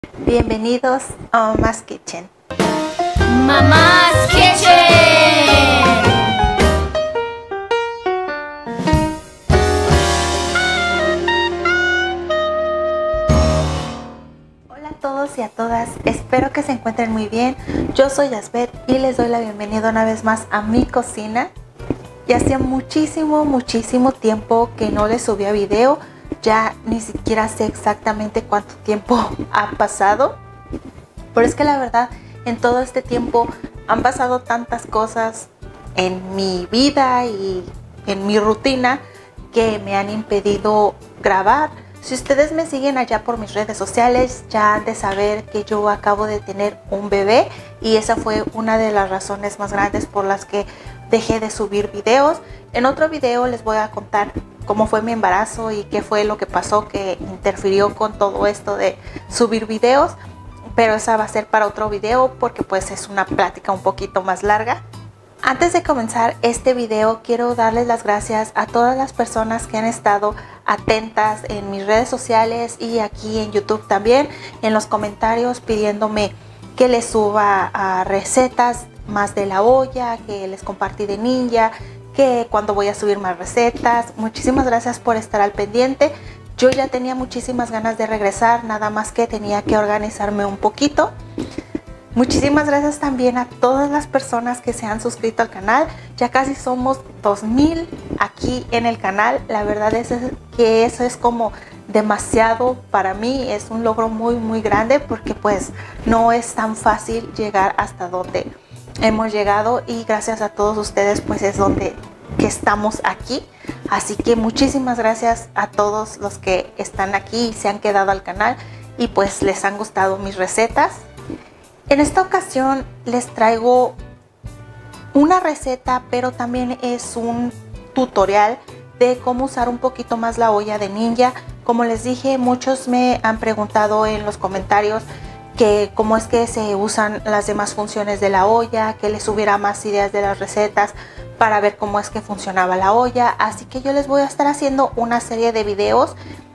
Bienvenidos a Mama's Kitchen. Mama's Kitchen. Hola a todos y a todas, espero que se encuentren muy bien. Yo soy Yasbeth y les doy la bienvenida una vez más a mi cocina. Ya hacía muchísimo tiempo que no les subía video. Ya ni siquiera sé exactamente cuánto tiempo ha pasado. Pero es que la verdad, en todo este tiempo han pasado tantas cosas en mi vida y en mi rutina que me han impedido grabar. Si ustedes me siguen allá por mis redes sociales, ya han de saber que yo acabo de tener un bebé y esa fue una de las razones más grandes por las que dejé de subir videos. En otro video les voy a contar cómo fue mi embarazo y qué fue lo que pasó que interfirió con todo esto de subir videos, pero esa va a ser para otro video porque pues es una plática un poquito más larga. Antes de comenzar este video, quiero darles las gracias a todas las personas que han estado atentas en mis redes sociales y aquí en YouTube también, en los comentarios pidiéndome que les suba a recetas más de la olla, que les compartí de Ninja, que cuando voy a subir más recetas. Muchísimas gracias por estar al pendiente. Yo ya tenía muchísimas ganas de regresar, nada más que tenía que organizarme un poquito. Muchísimas gracias también a todas las personas que se han suscrito al canal. Ya casi somos 2000 aquí en el canal. La verdad es que eso es como demasiado para mí. Es un logro muy grande porque pues no es tan fácil llegar hasta donde hemos llegado. Y gracias a todos ustedes pues es donde que estamos aquí. Así que muchísimas gracias a todos los que están aquí y se han quedado al canal y pues les han gustado mis recetas. En esta ocasión les traigo una receta, pero también es un tutorial de cómo usar un poquito más la olla de Ninja. Como les dije, muchos me han preguntado en los comentarios que cómo es que se usan las demás funciones de la olla, que les subiera más ideas de las recetas para ver cómo es que funcionaba la olla. Así que yo les voy a estar haciendo una serie de videos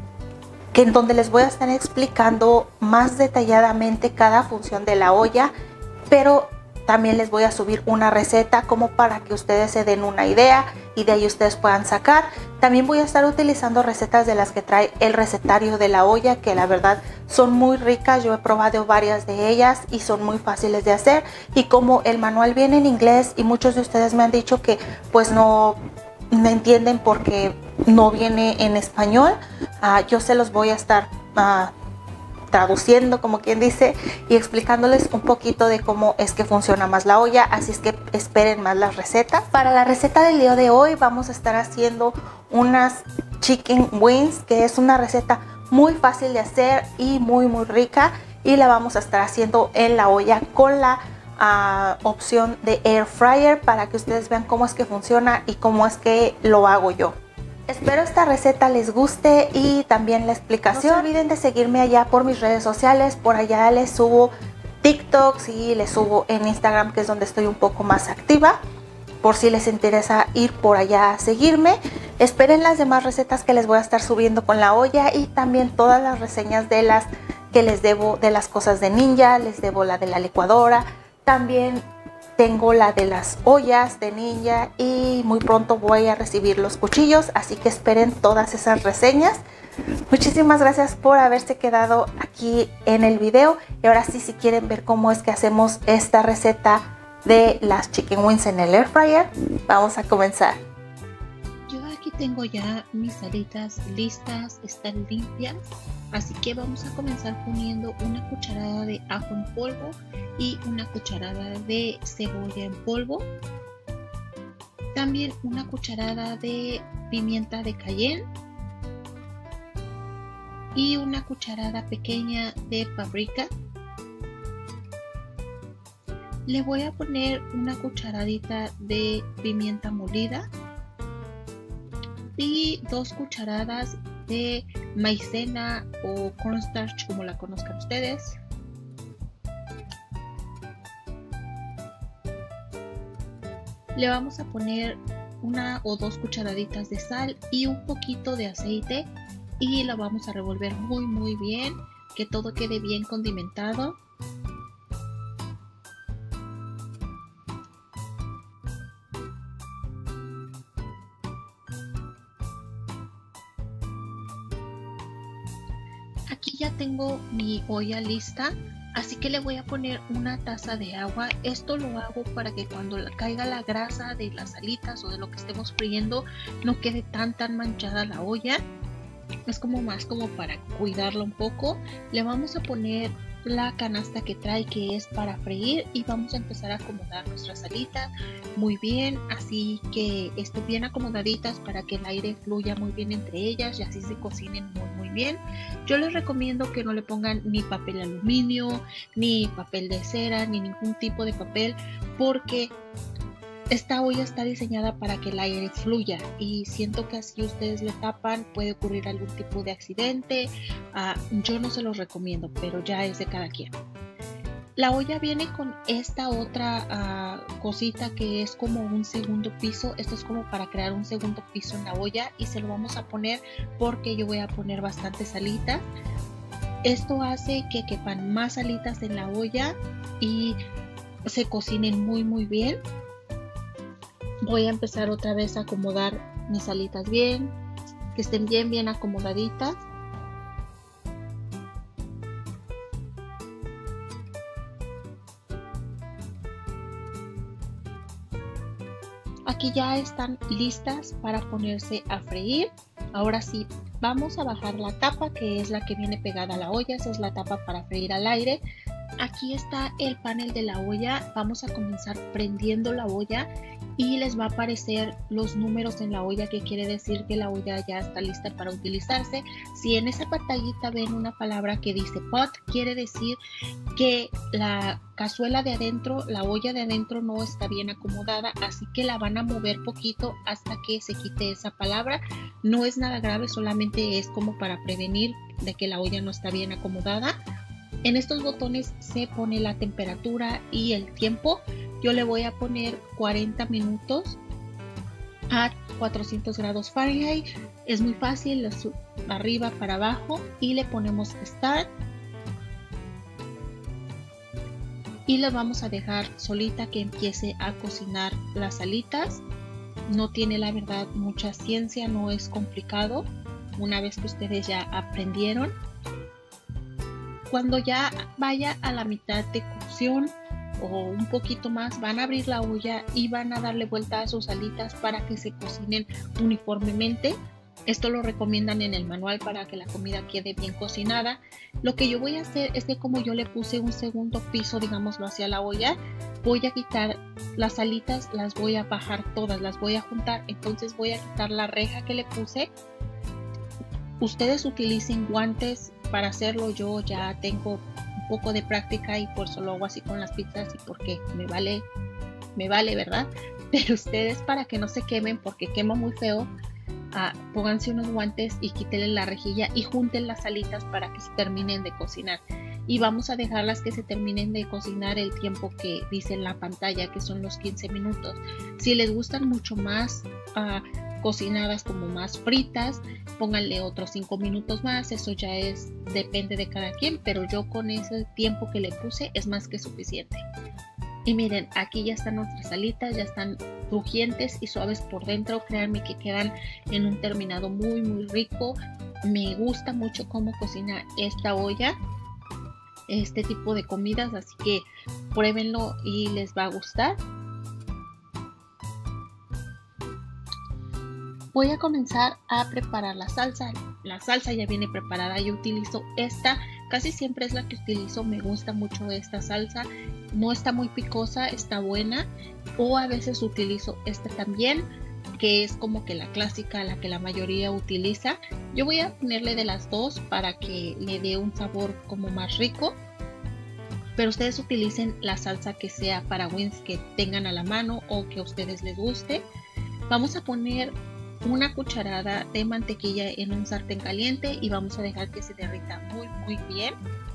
en donde les voy a estar explicando más detalladamente cada función de la olla, pero también les voy a subir una receta como para que ustedes se den una idea y de ahí ustedes puedan sacar. También voy a estar utilizando recetas de las que trae el recetario de la olla, que la verdad son muy ricas. Yo he probado varias de ellas y son muy fáciles de hacer, y como el manual viene en inglés y muchos de ustedes me han dicho que pues no me entienden porque no viene en español, yo se los voy a estar traduciendo, como quien dice, y explicándoles un poquito de cómo es que funciona más la olla. Así es que esperen más las recetas. Para la receta del día de hoy vamos a estar haciendo unas chicken wings, que es una receta muy fácil de hacer y muy rica, y la vamos a estar haciendo en la olla con la opción de air fryer para que ustedes vean cómo es que funciona y cómo es que lo hago yo. Espero esta receta les guste y también la explicación. No se olviden de seguirme allá por mis redes sociales. Por allá les subo TikToks y les subo en Instagram, que es donde estoy un poco más activa, por si les interesa ir por allá a seguirme. Esperen las demás recetas que les voy a estar subiendo con la olla y también todas las reseñas de las que les debo de las cosas de Ninja. Les debo la de la licuadora, también tengo la de las ollas de Ninja y muy pronto voy a recibir los cuchillos, así que esperen todas esas reseñas. Muchísimas gracias por haberse quedado aquí en el video, y ahora sí, si quieren ver cómo es que hacemos esta receta de las chicken wings en el air fryer, vamos a comenzar. Yo aquí tengo ya mis alitas listas, están limpias, así que vamos a comenzar poniendo una cucharada de ajo en polvo y una cucharada de cebolla en polvo, también una cucharada de pimienta de cayenne y una cucharada pequeña de paprika. Le voy a poner una cucharadita de pimienta molida y 2 cucharadas de maicena o cornstarch, como la conozcan ustedes. Le vamos a poner 1 o 2 cucharaditas de sal y un poquito de aceite y la vamos a revolver muy bien, que todo quede bien condimentado. Aquí ya tengo mi olla lista, así que le voy a poner una taza de agua. Esto lo hago para que cuando caiga la grasa de las alitas o de lo que estemos friendo no quede tan manchada la olla. Es como más como para cuidarlo un poco. Le vamos a poner la canasta que trae, que es para freír, y vamos a empezar a acomodar nuestras alitas muy bien, así que estén bien acomodaditas para que el aire fluya muy bien entre ellas y así se cocinen muy bien. Yo les recomiendo que no le pongan ni papel aluminio, ni papel de cera, ni ningún tipo de papel, porque esta olla está diseñada para que el aire fluya, y siento que así ustedes le tapan puede ocurrir algún tipo de accidente. Yo no se los recomiendo, pero ya es de cada quien. La olla viene con esta otra cosita que es como un segundo piso. Esto es como para crear un segundo piso en la olla, y se lo vamos a poner porque yo voy a poner bastantes alitas. Esto hace que quepan más alitas en la olla y se cocinen muy bien. Voy a empezar otra vez a acomodar mis alitas bien, que estén bien acomodaditas. Aquí ya están listas para ponerse a freír. Ahora sí, vamos a bajar la tapa, que es la que viene pegada a la olla. Esa es la tapa para freír al aire. Aquí está el panel de la olla. Vamos a comenzar prendiendo la olla y les va a aparecer los números en la olla, que quiere decir que la olla ya está lista para utilizarse. Si en esa pantallita ven una palabra que dice pot, quiere decir que la cazuela de adentro, la olla de adentro no está bien acomodada, así que la van a mover poquito hasta que se quite esa palabra. No es nada grave, solamente es como para prevenir de que la olla no está bien acomodada. En estos botones se pone la temperatura y el tiempo. Yo le voy a poner 40 minutos a 400 grados Fahrenheit. Es muy fácil, arriba para abajo, y le ponemos Start. Y le vamos a dejar solita que empiece a cocinar las alitas. No tiene, la verdad, mucha ciencia, no es complicado. Una vez que ustedes ya aprendieron, cuando ya vaya a la mitad de cocción o un poquito más, van a abrir la olla y van a darle vuelta a sus alitas para que se cocinen uniformemente. Esto lo recomiendan en el manual para que la comida quede bien cocinada. Lo que yo voy a hacer es que, como yo le puse un segundo piso, digámoslo, hacia la olla, voy a quitar las alitas, las voy a bajar todas, las voy a juntar. Entonces voy a quitar la reja que le puse. Ustedes utilicen guantes para hacerlo. Yo ya tengo un poco de práctica y por eso lo hago así con las pizzas, y porque me vale, ¿verdad? Pero ustedes, para que no se quemen, porque quema muy feo, pónganse unos guantes y quítenle la rejilla y junten las alitas para que se terminen de cocinar. Y vamos a dejarlas que se terminen de cocinar el tiempo que dice en la pantalla, que son los 15 minutos. Si les gustan mucho más cocinadas, como más fritas, pónganle otros 5 minutos más. Eso ya depende de cada quien, pero yo con ese tiempo que le puse es más que suficiente. Y miren, aquí ya están nuestras alitas, ya están crujientes y suaves por dentro. Créanme que quedan en un terminado muy rico. Me gusta mucho cómo cocina esta olla este tipo de comidas, así que pruébenlo y les va a gustar. Voy a comenzar a preparar la salsa. La salsa ya viene preparada. Yo utilizo esta, casi siempre es la que utilizo. Me gusta mucho esta salsa. No está muy picosa, está buena. O a veces utilizo esta también, que es como que la clásica, la que la mayoría utiliza. Yo voy a ponerle de las dos para que le dé un sabor como más rico. Pero ustedes utilicen la salsa que sea para wings, que tengan a la mano o que a ustedes les guste. Vamos a poner una cucharada de mantequilla en un sartén caliente y vamos a dejar que se derrita muy bien.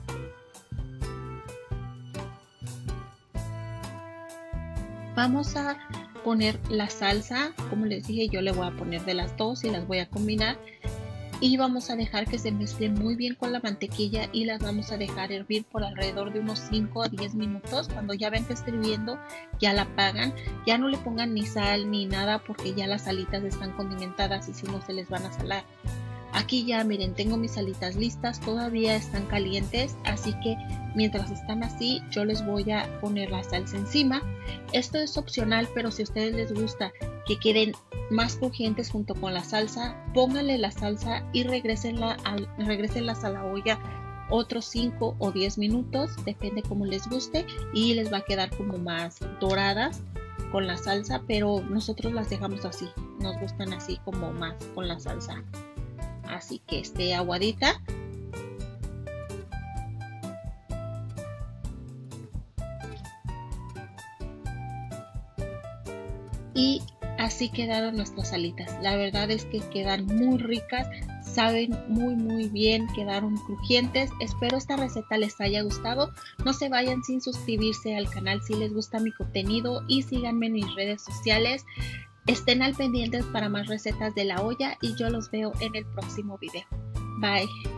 Vamos a poner la salsa. Como les dije, yo le voy a poner de las dos y las voy a combinar. y vamos a dejar que se mezclen muy bien con la mantequilla y las vamos a dejar hervir por alrededor de unos 5 a 10 minutos. Cuando ya ven que esté hirviendo, ya la apagan. Ya no le pongan ni sal ni nada porque ya las alitas están condimentadas y si no se les van a salar. Aquí ya miren, tengo mis alitas listas, todavía están calientes, así que mientras están así yo les voy a poner la salsa encima. Esto es opcional, pero si a ustedes les gusta que queden más crujientes junto con la salsa, pónganle la salsa y regrésenlas a la olla otros 5 o 10 minutos, depende como les guste, y les va a quedar como más doradas con la salsa, pero nosotros las dejamos así, nos gustan así como más con la salsa. Así que esté aguadita. Y así quedaron nuestras alitas. La verdad es que quedan muy ricas, saben muy bien, quedaron crujientes. Espero esta receta les haya gustado. No se vayan sin suscribirse al canal si les gusta mi contenido y síganme en mis redes sociales. Estén al pendiente para más recetas de la olla y yo los veo en el próximo video. Bye.